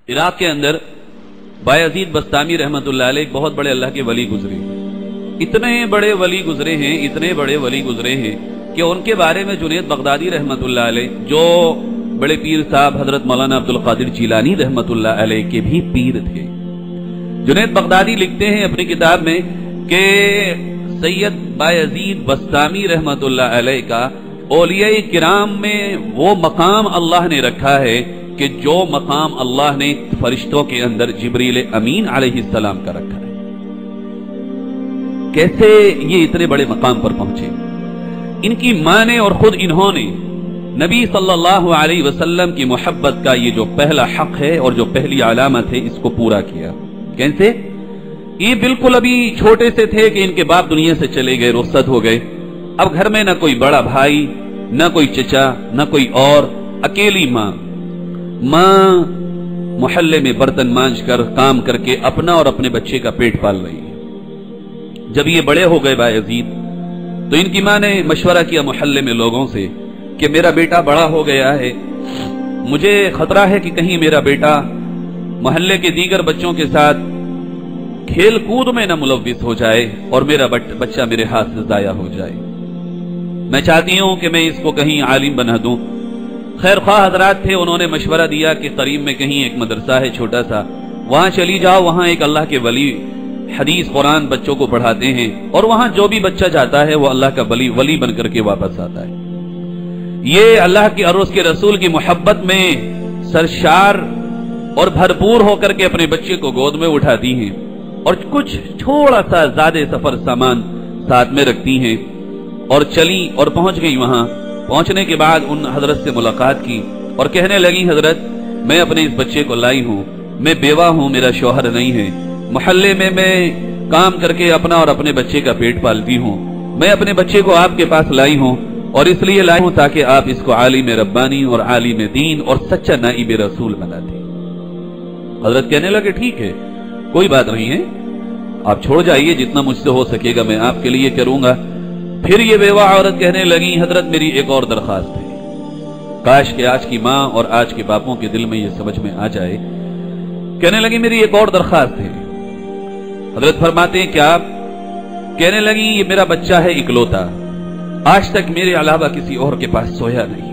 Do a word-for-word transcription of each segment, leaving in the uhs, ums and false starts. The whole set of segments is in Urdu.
عراق کے اندر بایزید بستامی رحمتullah علیہ ایک بہت بڑے اللہ کے ولی گزرے ہیں. اتنے بڑے ولی گزرے ہیں اتنے بڑے ولی گزرے ہیں کہ ان کے بارے میں جنید بغدادی رحمتullah علیہ جو بڑے پیر صاحب حضرت مولانا عبد القادر جیلانی رحمتullah علیہ کے بھی پیر تھے. جنید بغدادی لکھتے ہیں اپنی کتاب میں کہ سید بایزید بستامی رحمتullah علیہ کا اولیاء کرام میں وہ مقام اللہ نے رکھا ہے کہ جو مقام اللہ نے فرشتوں کے اندر جبریل امین علیہ السلام کا رکھا ہے. کیسے یہ اتنے بڑے مقام پر پہنچے؟ ان کی ماں نے اور خود انہوں نے نبی صلی اللہ علیہ وسلم کی محبت کا یہ جو پہلا حق ہے اور جو پہلی علامت ہے اس کو پورا کیا. کیسے؟ یہ بالکل ابھی چھوٹے سے تھے کہ ان کے باپ دنیا سے چلے گئے، رخصت ہو گئے. اب گھر میں نہ کوئی بڑا بھائی، نہ کوئی چچا، نہ کوئی اور، اکیلی ماں. ماں محلے میں برتن مانج کر کام کر کے اپنا اور اپنے بچے کا پیٹ پال رہی ہے. جب یہ بڑے ہو گئے بایزید تو ان کی ماں نے مشورہ کیا محلے میں لوگوں سے کہ میرا بیٹا بڑا ہو گیا ہے، مجھے خطرہ ہے کہ کہیں میرا بیٹا محلے کے دیگر بچوں کے ساتھ کھیل کود میں نہ ملوث ہو جائے اور میرا بچہ میرے ہاتھ سے ضائع ہو جائے. میں چاہتی ہوں کہ میں اس کو کہیں عالم بنا دوں. خیر خواہ حضرات تھے، انہوں نے مشورہ دیا کہ قریب میں کہیں ایک مدرسہ ہے چھوٹا سا، وہاں چلی جاؤ، وہاں ایک اللہ کے ولی حدیث قرآن بچوں کو پڑھاتے ہیں اور وہاں جو بھی بچہ جاتا ہے وہ اللہ کا ولی ولی بن کر کے واپس آتا ہے. یہ اللہ کی اور اس کے رسول کی محبت میں سرشار اور بھرپور ہو کر کے اپنے بچے کو گود میں اٹھاتی ہیں اور کچھ تھوڑا سا زیادہ سفر سامان ساتھ میں رکھتی ہیں اور چلی اور پہنچ گئی. وہاں پہنچنے کے بعد ان حضرت سے ملاقات کی اور کہنے لگی حضرت میں اپنے اس بچے کو لائی ہوں، میں بیوہ ہوں، میرا شوہر نہیں ہے، محلے میں میں کام کر کے اپنا اور اپنے بچے کا پیٹ پالتی ہوں، میں اپنے بچے کو آپ کے پاس لائی ہوں اور اس لیے لائی ہوں تاکہ آپ اس کو عالم ربانی اور عالم دین اور سچا نائب رسول بنا دیں. حضرت کہنے لگے ٹھیک ہے، کوئی بات نہیں ہے، آپ چھوڑ جائیے، جتنا مجھ سے ہو سکے گا میں آپ کے لیے کروں گا. پھر یہ بیوہ عورت کہنے لگی حضرت میری ایک اور درخواست ہے، کاش کہ آج کی ماں اور آج کے باپوں کے دل میں یہ سمجھ میں آ جائے. کہنے لگی میری ایک اور درخواست ہے. حضرت فرماتے ہیں کیا؟ کہنے لگی یہ میرا بچہ ہے اکلوتا، آج تک میرے علاوہ کسی اور کے پاس سویا نہیں،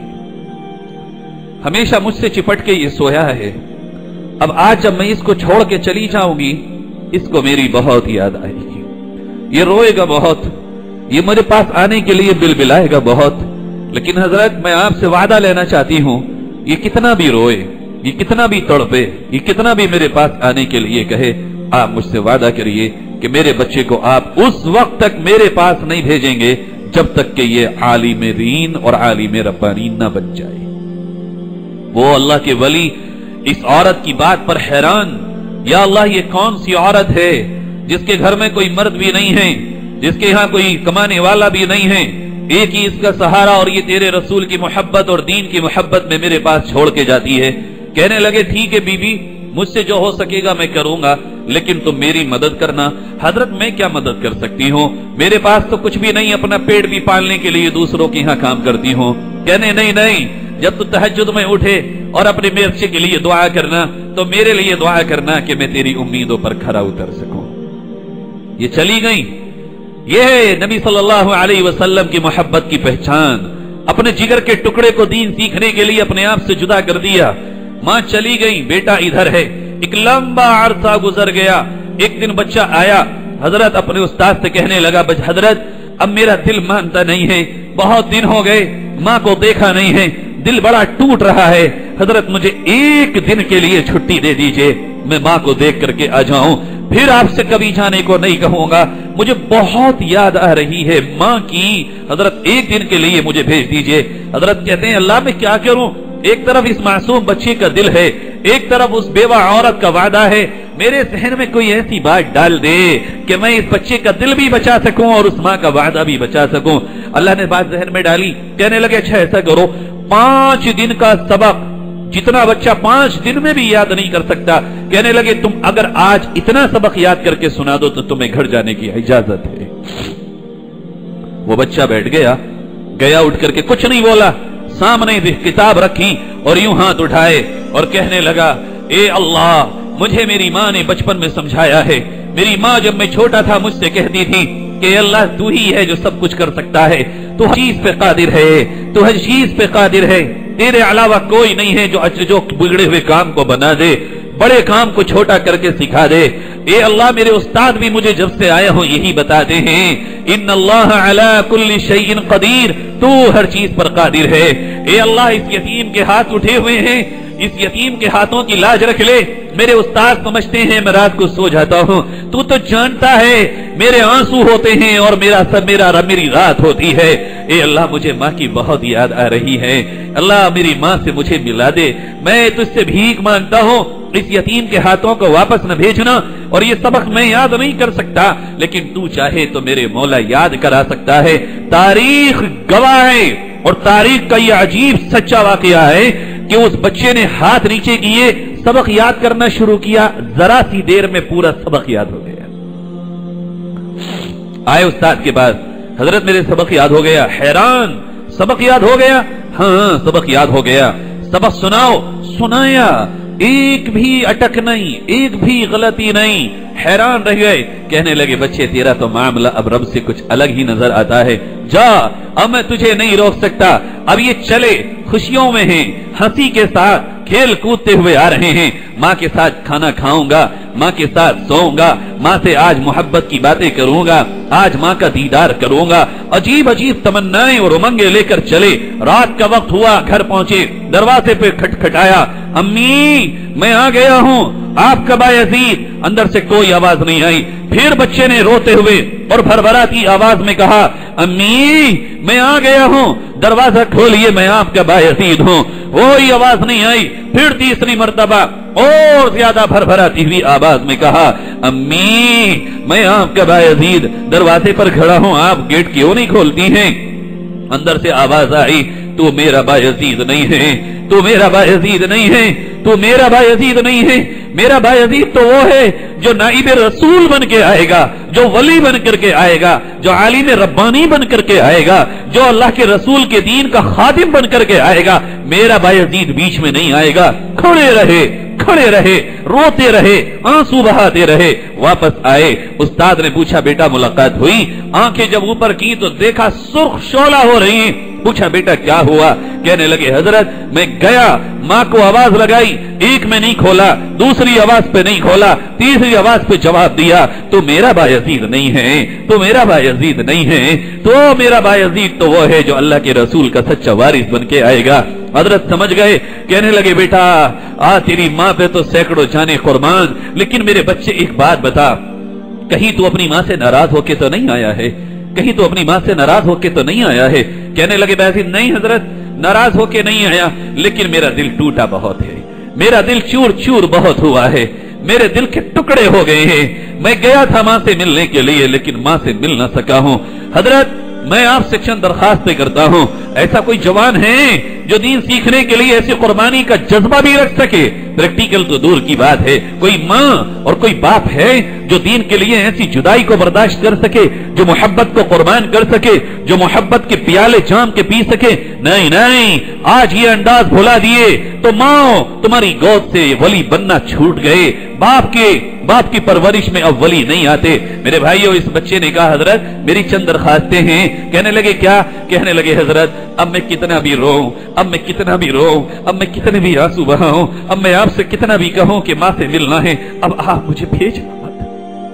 ہمیشہ مجھ سے چپٹ کے یہ سویا ہے. اب آج جب میں اس کو چھوڑ کے چلی جاؤں گی اس کو میری بہت یاد آئے گی، یہ روئے گا بہت، یہ میرے پاس آنے کے لیے بل بلائے گا بہت. لیکن حضرت میں آپ سے وعدہ لینا چاہتی ہوں، یہ کتنا بھی روئے، یہ کتنا بھی تڑپے، یہ کتنا بھی میرے پاس آنے کے لیے کہے، آپ مجھ سے وعدہ کریے کہ میرے بچے کو آپ اس وقت تک میرے پاس نہیں بھیجیں گے جب تک کہ یہ عالم دین اور عالم ربانی نہ بن جائے. وہ اللہ کے ولی اس عورت کی بات پر حیران، یا اللہ یہ کون سی عورت ہے جس کے گھر میں کوئی مرد بھی نہیں ہے، جس کے یہاں کوئی کمانے والا بھی نہیں ہے، ایک ہی اس کا سہارا اور یہ تیرے رسول کی محبت اور دین کی محبت میں میرے پاس چھوڑ کے جاتی ہے. کہنے لگے ٹھیک ہے بی بی، مجھ سے جو ہو سکے گا میں کروں گا، لیکن تم میری مدد کرنا. حضرت میں کیا مدد کر سکتی ہوں، میرے پاس تو کچھ بھی نہیں، اپنا پیٹ بھی پالنے کے لیے دوسروں کے یہاں کام کرتی ہوں. کہنے نہیں نہیں، جب تو تہجد میں اٹھے اور اپنے بچے کے لیے دعا کرنا تو میرے لیے دعا کرنا کہ میں تیری امیدوں پر کھرا اتر سکوں. یہ چلی گئی. یہ ہے نبی صلی اللہ علیہ وسلم کی محبت کی پہچان. اپنے جگر کے ٹکڑے کو دین سیکھنے کے لیے اپنے آپ سے جدا کر دیا. ماں چلی گئی، بیٹا ادھر ہے. ایک لمبا عرصہ گزر گیا. ایک دن بچہ آیا، حضرت اپنے استاد سے کہنے لگا حضرت اب میرا دل مانتا نہیں ہے، بہت دن ہو گئے ماں کو دیکھا نہیں ہے، دل بڑا ٹوٹ رہا ہے، حضرت مجھے ایک دن کے لیے چھٹی دے دیجئے، میں ماں کو دیکھ کر کے آ جاؤں، پھر آپ سے کبھی جانے کو نہیں کہوں گا، مجھے بہت یاد آ رہی ہے ماں کی، حضرت ایک دن کے لیے مجھے بھیج دیجئے. حضرت کہتے ہیں اللہ میں کیا کروں، ایک طرف اس معصوم بچے کا دل ہے، ایک طرف اس بیوہ عورت کا وعدہ ہے، میرے ذہن میں کوئی ایسی بات ڈال دے کہ میں اس بچے کا دل بھی بچا سکوں اور اس ماں کا وعدہ بھی بچا سکوں. اللہ نے بات ذہن میں ڈالی. کہنے لگے اچھا ایسا کرو، پانچ دن کا سبق جتنا بچہ پانچ دن میں بھی یاد نہیں کر سکتا، کہنے لگے تم اگر آج اتنا سبق یاد کر کے سنا دو تو تمہیں گھر جانے کی اجازت ہے. وہ بچہ بیٹھ گیا، گیا اٹھ کر کے کچھ نہیں بولا، سامنے بھی کتاب رکھی اور یوں ہاتھ اٹھائے اور کہنے لگا اے اللہ مجھے میری ماں نے بچپن میں سمجھایا ہے. میری ماں جب میں چھوٹا تھا مجھ سے کہتی تھی کہ اللہ تو ہی ہے جو سب کچھ کر سکتا ہے, تو ہر چیز پہ قادر ہے, تو ہر چیز پہ قادر ہے, تیرے علاوہ کوئی نہیں ہے جو جو بگڑے ہوئے کام کو بنا دے, بڑے کام کو چھوٹا کر کے سکھا دے. اے اللہ میرے استاد بھی مجھے جب سے آئے ہوں یہی بتاتے ہیں, ان اللہ علی کل شیء قدیر, تو ہر چیز پر قادر ہے. اے اللہ اس یتیم کے ہاتھ اٹھے ہوئے ہیں, اس یتیم کے ہاتھوں کی لاج رکھ لے. میرے استاد سمجھتے ہیں میں رات کو سو جاتا ہوں, تو تو جانتا ہے میرے آنسو ہوتے ہیں اور میرا سب میرا میری رات ہوتی ہے. اے اللہ مجھے ماں کی بہت یاد آ رہی ہے, اللہ میری ماں سے مجھے ملا دے. میں تجھ سے بھیک مانگتا ہوں اس یتیم کے ہاتھوں کو واپس نہ بھیجنا. اور یہ سبق میں یاد نہیں کر سکتا, لیکن تو چاہے تو میرے مولا یاد کرا سکتا ہے. تاریخ گواہ ہے اور تاریخ کا یہ عجیب سچا واقعہ ہے کہ اس بچے نے ہاتھ نیچے کیے, سبق یاد کرنا شروع کیا, ذرا سی دیر میں پورا سبق یاد ہو گیا. آئے استاد کے بعد, حضرت میرے سبق یاد ہو گیا. حیران, سبق یاد ہو گیا؟ ہاں سبق یاد ہو گیا. سبق سناؤ. سنایا, ایک بھی اٹک نہیں, ایک بھی غلطی نہیں. حیران رہ گئے, کہنے لگے بچے تیرا تو معاملہ اب رب سے کچھ الگ ہی نظر آتا ہے, جا اب میں تجھے نہیں روک سکتا. اب یہ چلے, خوشیوں میں ہیں, ہنسی کے ساتھ کھیل کودتے ہوئے آ رہے ہیں. ماں کے ساتھ کھانا کھاؤں گا, ماں کے ساتھ سوؤں گا, ماں سے آج محبت کی باتیں کروں گا, آج ماں کا دیدار کروں گا. عجیب عجیب تمنائیں اور امنگیں لے کر چلے. رات کا وقت ہوا, گھر پہنچے, دروازے پہ کھٹکھٹایا, امی میں آ گیا ہوں, آپ کا بایزید. اندر سے کوئی آواز نہیں آئی. پھر بچے نے روتے ہوئے اور بھربھراتی آواز میں کہا, امی میں آ گیا ہوں, دروازہ کھولیے, میں آپ کا بایزید ہوں. کوئی آواز نہیں آئی. پھر تیسری مرتبہ اور زیادہ بھربھراتی ہوئی آواز میں کہا, امی میں آپ کا بایزید, دروازے پر کھڑا ہوں, آپ گیٹ کیوں نہیں کھولتی ہیں؟ اندر سے آواز آئی, تو میرا بایزید نہیں ہے, تو میرا بایزید نہیں ہے, تو میرا بایزید نہیں ہے. میرا بایزید تو وہ ہے جو نائب رسول بن کے آئے گا, جو ولی بن کر کے آئے گا, جو عالم ربانی بن کر کے آئے گا, جو اللہ کے رسول کے دین کا خادم بن کر کے آئے گا. میرا بایزید بیچ میں نہیں آئے گا. کھڑے رہے کھڑے رہے روتے رہے, آنسو بہاتے رہے. واپس آئے, استاد نے پوچھا بیٹا ملاقات ہوئی؟ آنکھیں جب اوپر کی تو دیکھا سرخ شعلہ ہو رہی ہیں. پوچھا بیٹا کیا ہوا؟ کہنے لگے حضرت میں گیا, ماں کو آواز لگائی, ایک میں نہیں کھولا, دوسری آواز پہ نہیں کھولا, تیسری آواز پہ جواب دیا, تو میرا بایزید نہیں ہے, تو میرا بایزید نہیں ہے, تو میرا بایزید تو وہ ہے جو اللہ کے رسول کا سچا وارث بن کے آئے گا. حضرت سمجھ گئے, کہنے لگے بیٹا آ تیری ماں پہ تو سینکڑوں جانے قربان, لیکن میرے بچے ایک بات بتا, کہیں تو اپنی ماں سے ناراض ہو کے تو نہیں آیا ہے؟ کہیں تو اپنی ماں سے ناراض ہو کے تو نہیں آیا ہے؟ کہنے لگے بایزید نہیں حضرت, ناراض ہو کے نہیں آیا, لیکن میرا دل ٹوٹا بہت ہے, میرا دل چور چور بہت ہوا ہے, میرے دل کے ٹکڑے ہو گئے ہیں. میں گیا تھا ماں سے ملنے کے لیے, لیکن ماں سے مل نہ سکا ہوں. حضرت میں آپ سے چند درخواستیں کرتا ہوں, ایسا کوئی جوان ہے جو دین سیکھنے کے لیے ایسی قربانی کا جذبہ بھی رکھ سکے؟ پریکٹیکل تو دور کی بات ہے, کوئی ماں اور کوئی باپ ہے جو دین کے لیے ایسی جدائی کو برداشت کر سکے, جو محبت کو قربان کر سکے, جو محبت کے پیالے جام کے پی سکے؟ نہیں نہیں, آج یہ انداز بھلا دیے تو ماں تمہاری گود سے ولی بننا چھوٹ گئے. باپ کے باپ کی پرورش میں اب ولی نہیں آتے. میرے بھائیوں, اس بچے نے کہا حضرت میری چند درخواستیں ہیں. کہنے لگے کیا؟ کہنے لگے حضرت اب میں کتنا بھی روؤں, اب میں کتنا بھی روؤں, اب میں کتنے بھی آنسو بہاؤں, اب میں آپ سے کتنا بھی کہوں کہ ماں سے ملنا ہے, اب آپ مجھے بھیجنا مت,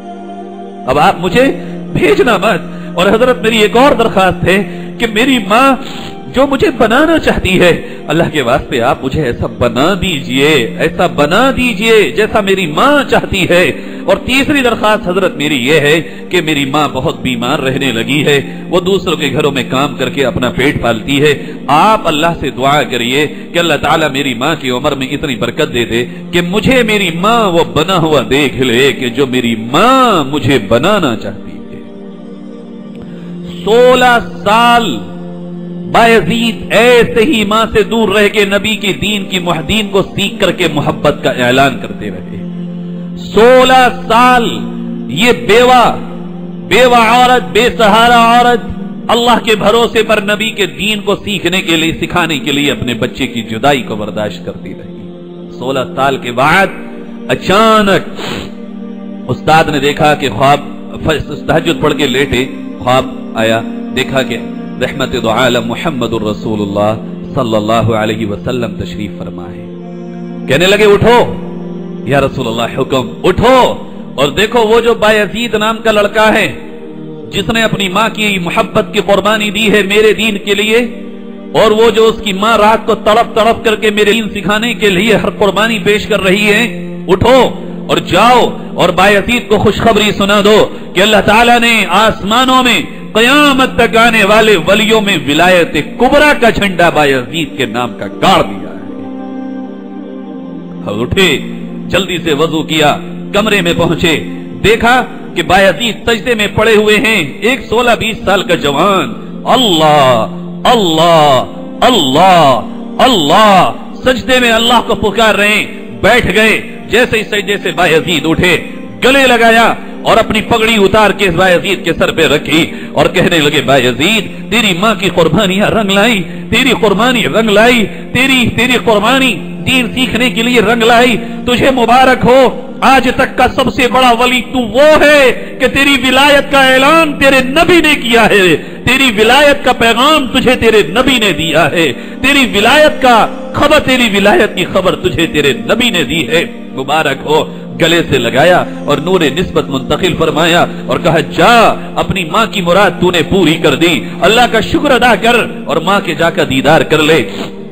اب آپ مجھے بھیجنا مت. اور حضرت میری ایک اور درخواست ہے کہ میری ماں جو مجھے بنانا چاہتی ہے, اللہ کے واسطے آپ مجھے ایسا بنا دیجئے, ایسا بنا دیجئے جیسا میری ماں چاہتی ہے. اور تیسری درخواست حضرت میری یہ ہے کہ میری ماں بہت بیمار رہنے لگی ہے, وہ دوسروں کے گھروں میں کام کر کے اپنا پیٹ پالتی ہے. آپ اللہ سے دعا کریے کہ اللہ تعالیٰ میری ماں کی عمر میں اتنی برکت دے دے کہ مجھے میری ماں وہ بنا ہوا دیکھ لے کہ جو میری ماں مجھے بنانا چاہتی ہے. سولہ سال بایزید ایسے ہی ماں سے دور رہ کے نبی کے دین کی محدین کو سیکھ کر کے محبت کا اعلان کرتے رہے. سولہ سال یہ بیوہ بیوہ عورت, بے سہارا عورت اللہ کے بھروسے پر نبی کے دین کو سیکھنے کے لیے, سکھانے کے لیے اپنے بچے کی جدائی کو برداشت کرتی رہی. सोलह साल के बाद अचानक उस्ताद ने देखा कि ख्वाब, तहज्जुद पढ़ के लेटे, ख्वाब आया, देखा कि रहमत दो आलम मुहम्मदुर रसूलुल्लाह सल्लल्लाहु अलैहि वसल्लम तशरीफ फरमा है। कहने लगे उठो या रसूलुल्लाह हुक्म, उठो और देखो वो जो बायजीद नाम का लड़का है जिसने अपनी माँ की मोहब्बत की कुर्बानी दी है मेरे दीन के लिए, और वो जो उसकी माँ रात को तड़प तड़प करके मेरे दीन सिखाने के लिए हर कुर्बानी पेश कर रही है, उठो और जाओ और बायजीद को खुशखबरी सुना दो कि अल्लाह ताला ने आसमानों में कयामत तक आने वाले वलियों में विलायत कुबरा का झंडा बायजीद के नाम का गाड़ दिया है। उठे, जल्दी से वजू किया, कमरे में पहुंचे, देखा कि बायजीद सजदे में पड़े हुए हैं, एक सोलह बीस साल का जवान। अल्लाह अल्लाह अल्लाह अल्लाह, सजदे में अल्लाह को पुकार रहे हैं। बैठ गए, जैसे ही सजदे से बायजीद उठे, गले लगाया और अपनी पगड़ी उतार के बायजीद के सर पे रखी और कहने लगे, बायजीद तेरी माँ की कुर्बानियां रंग लाई, तेरी कुर्बानी रंग लाई, तेरी तेरी कुर्बानी दीन सीखने के लिए रंग लाई, तुझे मुबारक हो। आज तक का सबसे बड़ा वली तू वो है कि तेरी विलायत का ऐलान तेरे नबी ने किया है, तेरी विलायत का पैगाम तुझे तेरे नबी ने दिया है, तेरी विलायत का खबर, तेरी विलायत की खबर तुझे तेरे नबी ने दी है, मुबारक हो। गले से लगाया और नूरे निस्बत मुंतकिल फरमाया और कहा, जा अपनी माँ की मुराद तूने पूरी कर दी, अल्लाह का शुक्र अदा कर और माँ के जाकर दीदार कर ले।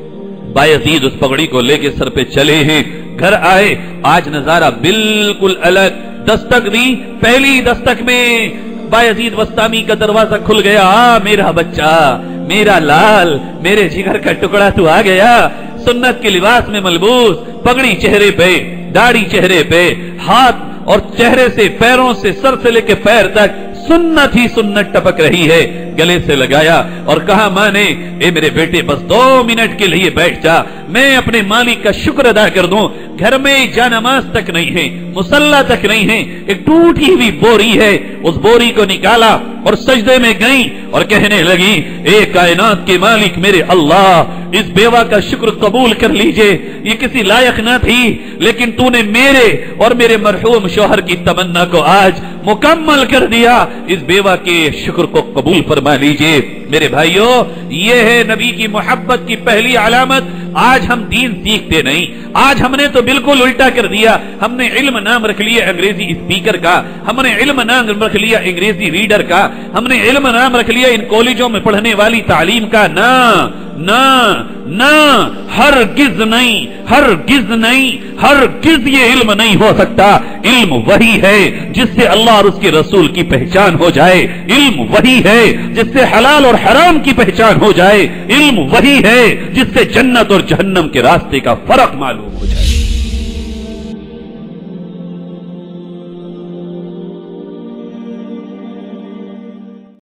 बायजीद उस पगड़ी को लेके सर पे चले हैं, घर आए, आज नजारा बिल्कुल अलग। दस्तक दी, पहली दस्तक में बायजीद बस्तामी का दरवाजा खुल गया। आ मेरा बच्चा, मेरा लाल, मेरे जिगर का टुकड़ा तू आ गया। सुन्नत के लिबास में मलबूस, पगड़ी चेहरे पे, दाढ़ी चेहरे पे, हाथ और चेहरे से, पैरों से, सर से लेके पैर तक सुन्नत ही सुन्नत टपक रही है। गले से लगाया और कहा, माँ ने, ए मेरे बेटे बस दो मिनट के लिए बैठ जा, मैं अपने मालिक का शुक्र अदा कर दूं। घर में जानमाज तक नहीं है, मुसल्ला तक नहीं है, एक टूटी हुई बोरी है, उस बोरी को निकाला और सजदे में गई और कहने लगी, ए कायनात के मालिक मेरे अल्लाह, इस बेवा का शुक्र कबूल कर लीजिए, ये किसी लायक ना थी, लेकिन तूने मेरे और मेरे मरहूम शौहर की तमन्ना को आज मुकम्मल कर दिया, इस बेवा के शुक्र को कबूल फरमा लीजिए। मेरे भाइयों, ये है नबी की मोहब्बत की पहली अलामत। आज हम दीन सीखते नहीं, आज हमने तो बिल्कुल उल्टा कर दिया। हमने इल्म नाम रख लिया अंग्रेजी स्पीकर का, हमने इल्म नाम रख लिया अंग्रेजी रीडर का, हमने इल्म नाम रख लिया इन कॉलेजों में पढ़ने वाली तालीम का। ना ना ना, हरगिज नहीं, हरगिज नहीं, हरगिज ये इल्म नहीं हो सकता। इल्म वही है जिससे अल्लाह और उसके रसूल की पहचान हो जाए, इल्म वही है जिससे हलाल और हराम की पहचान हो जाए, इल्म वही है जिससे जन्नत और जहन्नम के रास्ते का फर्क मालूम हो जाए।